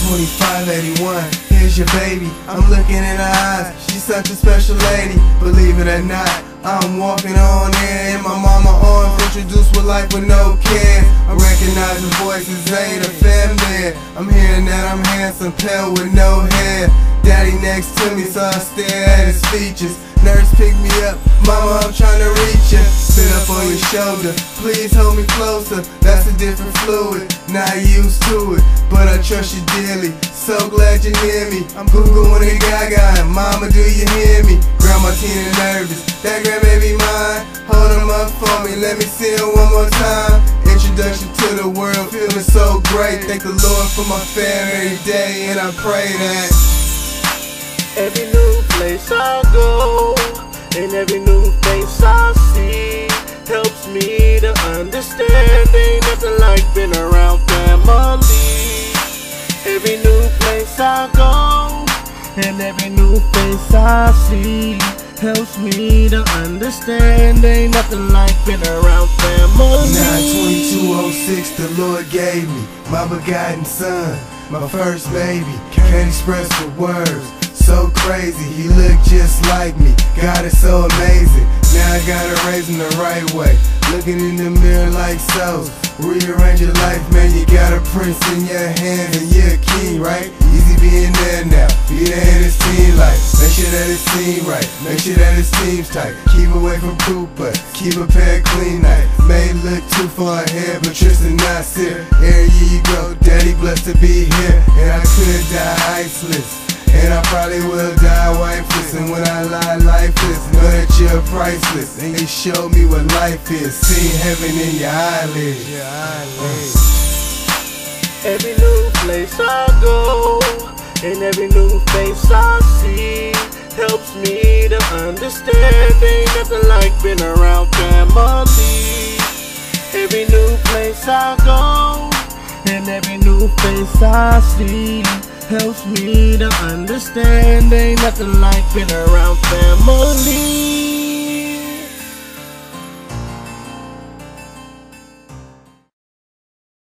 2581, here's your baby. I'm looking in her eyes, she's such a special lady. Believe it or not, I'm walking on air in my mama arms, introduced with life with no care. I recognize the voices, ain't a family. I'm hearing that I'm handsome, pale with no hair. Daddy next to me, so I stare at his features. Nurse pick me up, mama, I'm trying to reach ya. Sit up on your shoulder, please hold me closer. That's a different fluid, not used to it, but I trust you dearly. So glad you're near me. I'm Googling and Gaga, and mama, do you hear me? Grandma Tina nervous, that grandbaby mine. Hold him up for me, let me see him one more time. Introduction to the world, feeling so great. Thank the Lord for my fam every day, and I pray that every new place I go, and every new face I see, helps me to understand ain't nothing like being around family. Every new place I go, and every new face I see, helps me to understand ain't nothing like being around family. 9/22/06 the Lord gave me my begotten son, my first baby. Can't express the words, so crazy, he looked just like me. God is so amazing, now I gotta raise him the right way. Looking in the mirror like so, rearrange your life, man, you got a prince in your hands and you're a king, right? Easy being there now, be there in his team life. Make sure that it seems right, make sure that his team's tight. Keep away from poop, but keep a pair clean night. May look too far ahead, but Tristan not here. Every year you go, daddy blessed to be here. And I could die iceless, and I probably will die wifeless. And when I lie lifeless, know that you're priceless, and you show me what life is. Seeing heaven in your eyelids. Every new place I go, and every new face I see, helps me to understand ain't nothing like being around family. Every new place I go, and every new face I see, helps me to understand ain't nothing like being around family.